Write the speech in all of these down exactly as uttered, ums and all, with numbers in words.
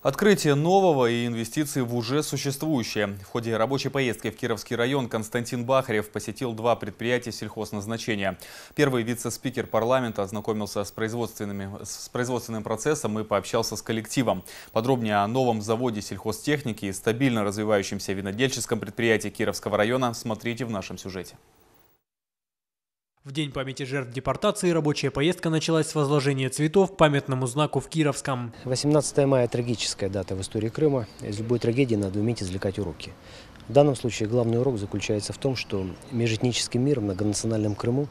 Открытие нового и инвестиции в уже существующее. В ходе рабочей поездки в Кировский район Константин Бахарев посетил два предприятия сельхозназначения. Первый вице-спикер парламента ознакомился с, производственными, с производственным процессом и пообщался с коллективом. Подробнее о новом заводе сельхозтехники и стабильно развивающемся винодельческом предприятии Кировского района смотрите в нашем сюжете. В день памяти жертв депортации рабочая поездка началась с возложения цветов к памятному знаку в Кировском. восемнадцатое мая – трагическая дата в истории Крыма. Из любой трагедии надо уметь извлекать уроки. В данном случае главный урок заключается в том, что межэтнический мир в многонациональном Крыму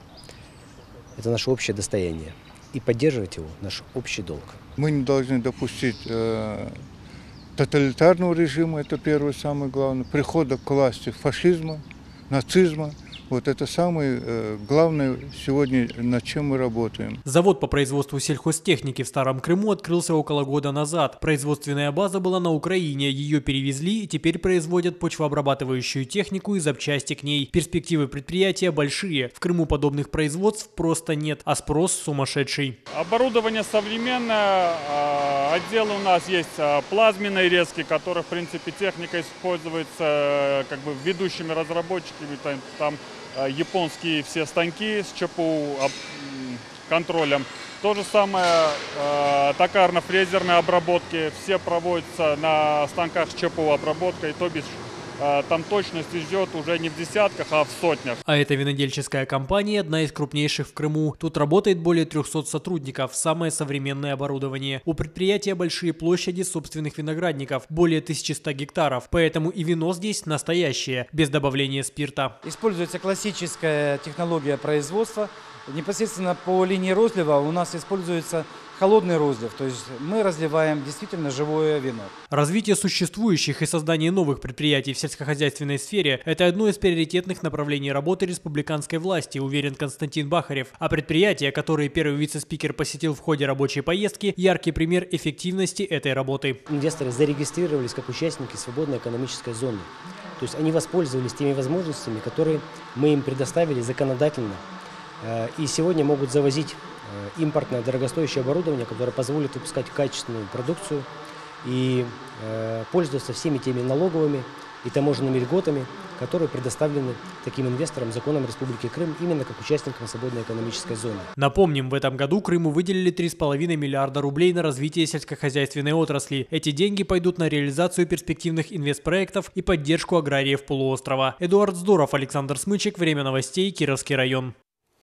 – это наше общее достояние. И поддерживать его – наш общий долг. Мы не должны допустить э, тоталитарного режима, это первое, самое главное, прихода к власти фашизма, нацизма. Вот это самое э, главное сегодня, над чем мы работаем. Завод по производству сельхозтехники в Старом Крыму открылся около года назад. Производственная база была на Украине, ее перевезли и теперь производят почвообрабатывающую технику и запчасти к ней. Перспективы предприятия большие. В Крыму подобных производств просто нет, а спрос сумасшедший. Оборудование современное, отделы у нас есть плазменные резки, которые, в принципе, техника используется как бы ведущими разработчиками, там японские все станки с ЧПУ контролем. То же самое токарно-фрезерные обработки, все проводятся на станках с ЧПУ обработкой, то бишь там точность идет уже не в десятках, а в сотнях. А эта винодельческая компания одна из крупнейших в Крыму. Тут работает более трёхсот сотрудников, самое современное оборудование. У предприятия большие площади собственных виноградников, более тысячи ста гектаров. Поэтому и вино здесь настоящее, без добавления спирта. Используется классическая технология производства. Непосредственно по линии розлива у нас используется холодный розлив, то есть мы разливаем действительно живое вино. Развитие существующих и создание новых предприятий в сельскохозяйственной сфере – это одно из приоритетных направлений работы республиканской власти, уверен Константин Бахарев. А предприятия, которые первый вице-спикер посетил в ходе рабочей поездки – яркий пример эффективности этой работы. Инвесторы зарегистрировались как участники свободной экономической зоны. То есть они воспользовались теми возможностями, которые мы им предоставили законодательно. И сегодня могут завозить импортное дорогостоящее оборудование, которое позволит выпускать качественную продукцию и пользоваться всеми теми налоговыми и таможенными льготами, которые предоставлены таким инвесторам законом Республики Крым именно как участникам свободной экономической зоны. Напомним, в этом году Крыму выделили три с половиной миллиарда рублей на развитие сельскохозяйственной отрасли. Эти деньги пойдут на реализацию перспективных инвестпроектов и поддержку аграриев полуострова. Эдуард Здоров, Александр Смычек. Время новостей. Кировский район.